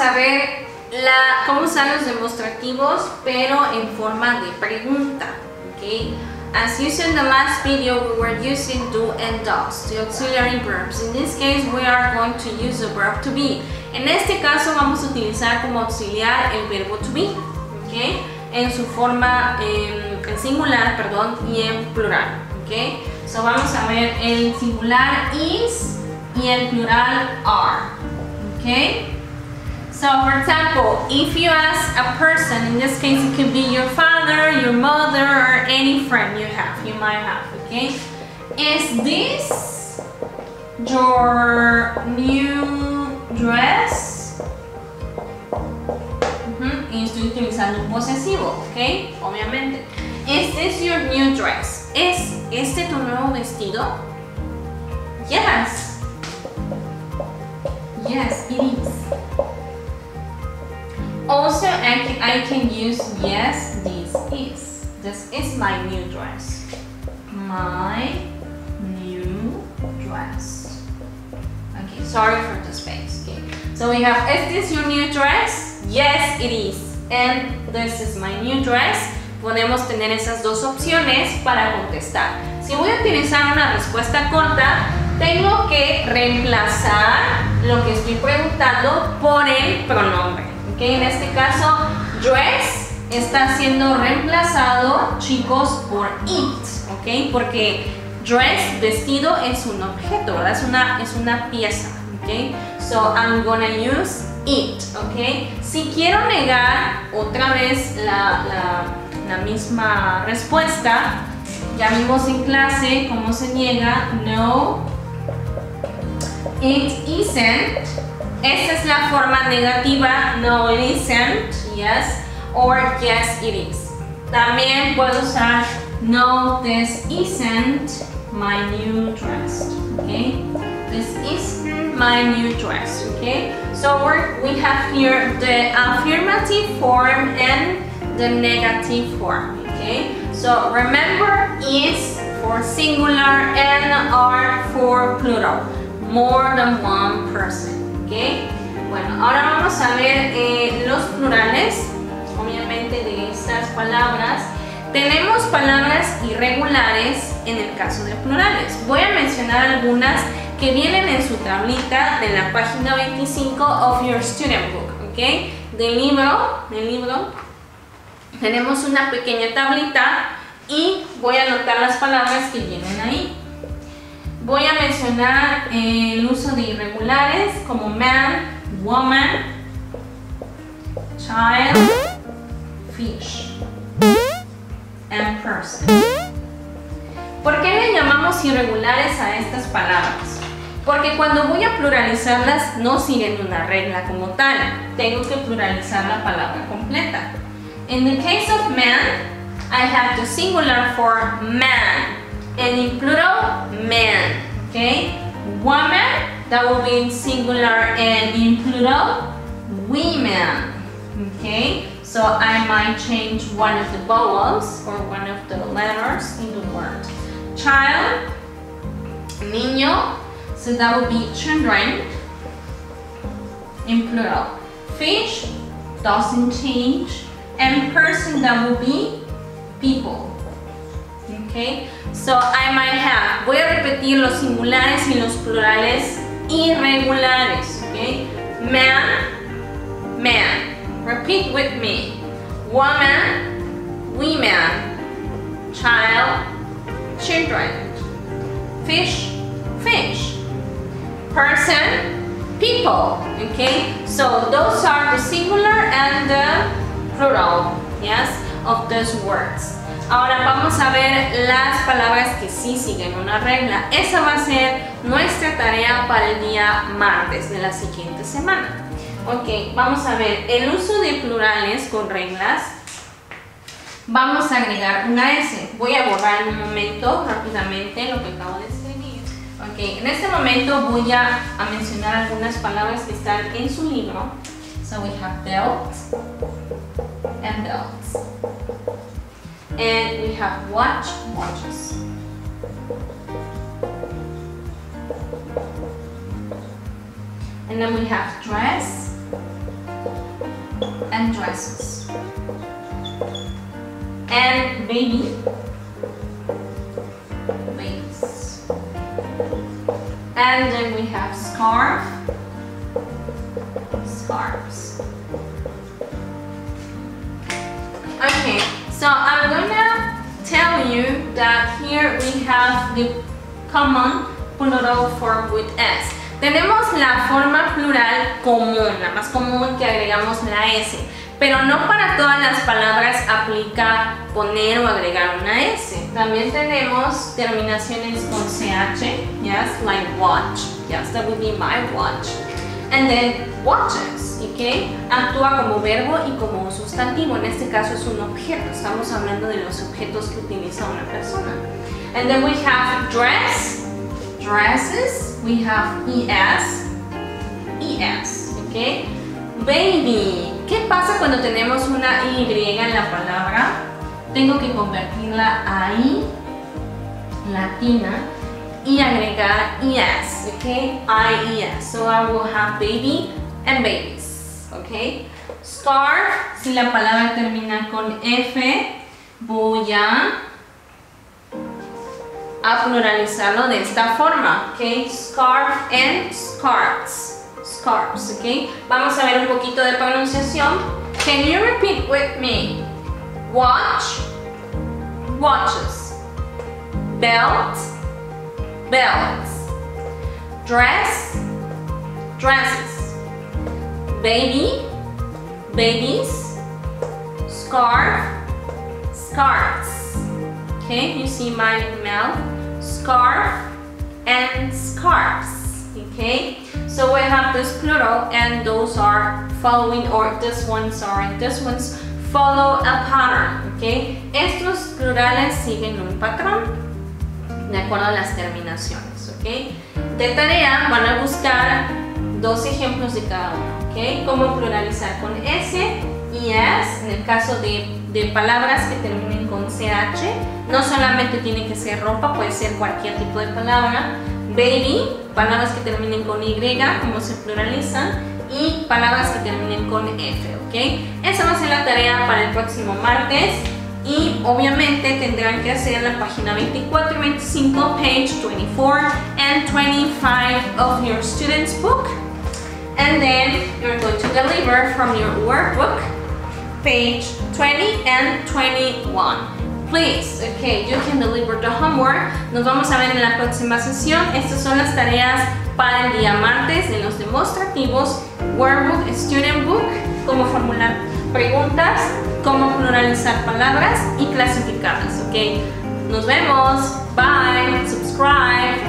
a ver cómo usar los demostrativos, pero en forma de pregunta. Okay? As used in the last video, we were using do and does, the auxiliary verbs. In this case, we are going to use the verb to be. En este caso, vamos a utilizar como auxiliar el verbo to be, okay? En su forma en singular, perdón, y en plural. Okay? So vamos a ver el singular is y el plural are. Okay? So for example, if you ask a person, in this case it could be your father, your mother, or any friend you might have, okay? Is this your new dress? Y estoy utilizando un posesivo, ok? Obviamente. Is this your new dress? ¿Es este tu nuevo vestido? Yes. Yes, it is. Also, I can use yes, this is. This is my new dress. My new dress. Okay, sorry for the space. Okay. So we have, is this your new dress? Yes, it is. And this is my new dress. Podemos tener esas dos opciones para contestar. Si voy a utilizar una respuesta corta, tengo que reemplazar lo que estoy preguntando por el pronombre. Okay, en este caso, dress está siendo reemplazado, chicos, por it, ¿ok? Porque dress, vestido, es un objeto, ¿verdad? Es una pieza, ¿ok? So, I'm gonna use it, ¿ok? Si quiero negar otra vez la misma respuesta, ya vimos en clase cómo se niega. No, it isn't. Esa es la forma negativa, no it isn't, yes, or yes it is. También puedo usar no, this isn't my new dress, okay? This isn't my new dress, okay? So we have here the affirmative form and the negative form, okay? So remember, is for singular and are for plural, more than one person. Okay. Bueno, ahora vamos a ver los plurales, obviamente, de estas palabras. Tenemos palabras irregulares en el caso de plurales. Voy a mencionar algunas que vienen en su tablita de la página 25 of your student book, ¿ok? Del libro tenemos una pequeña tablita y voy a anotar las palabras que vienen ahí. Voy a mencionar el uso de irregulares como man, woman, child, fish, and person. ¿Por qué le llamamos irregulares a estas palabras? Porque cuando voy a pluralizarlas no siguen una regla como tal. Tengo que pluralizar la palabra completa. In the case of man, I have the singular for man. And in plural, man, okay? Woman, that will be in singular, and in plural, women, okay? So I might change one of the vowels or one of the letters in the word. Child, niño, so that will be children, in plural. Fish, doesn't change, and person, that will be people. Okay, so I might have, voy a repetir los singulares y los plurales irregulares, okay? Man, man, repeat with me. Woman, women, child, children, fish, fish, person, people, okay? So those are the singular and the plural, yes, of those words. Ahora vamos a ver las palabras que sí siguen una regla. Esa va a ser nuestra tarea para el día martes de la siguiente semana. Ok, vamos a ver el uso de plurales con reglas. Vamos a agregar una S. Voy a borrar en un momento rápidamente lo que acabo de escribir. Ok, en este momento voy a mencionar algunas palabras que están en su libro. So we have belt and belts. And we have watch, watches. And then we have dress and dresses. And baby, babies. And then we have scarf, scarves. Okay, so I'm gonna tell you that here we have the common plural form with S. Tenemos la forma plural común, la más común que agregamos la S, pero no para todas las palabras aplica poner o agregar una S. También tenemos terminaciones con CH, yes, like watch, yes, that would be my watch. And then watches, okay, actúa como verbo y como un sustantivo, en este caso es un objeto, estamos hablando de los objetos que utiliza una persona. And then we have dress, dresses, we have ES, ES, okay. Baby, ¿qué pasa cuando tenemos una Y en la palabra? Tengo que convertirla a I latina y agregar ES, okay, IES, so I will have baby and babies, okay. Scarf, si la palabra termina con F, voy a pluralizarlo de esta forma, okay, scarf and scarves, scarves, okay. Vamos a ver un poquito de pronunciación. Can you repeat with me? Watch, watches, belt, belts, dress, dresses, baby, babies, scarf, scarves. Okay, you see my mouth, scarf and scarves. Okay, so we have this plural and those are following, or this ones follow a pattern. Okay, estos plurales siguen un patrón de acuerdo a las terminaciones, ¿ok? De tarea van a buscar dos ejemplos de cada uno, ¿ok? Cómo pluralizar con S y S, en el caso de palabras que terminen con CH, no solamente tiene que ser ropa, puede ser cualquier tipo de palabra. Baby, palabras que terminen con Y, cómo se pluralizan, y palabras que terminen con F, ¿ok? Esa va a ser la tarea para el próximo martes. Y obviamente tendrán que hacer la página 24 y 25, page 24 and 25 of your student's book. And then you're going to deliver from your workbook, page 20 and 21. Please, okay, you can deliver the homework. Nos vamos a ver en la próxima sesión. Estas son las tareas para el día martes de los demostrativos, workbook, student book, cómo formular preguntas, cómo pluralizar palabras y clasificarlas, ok. Nos vemos, bye, subscribe.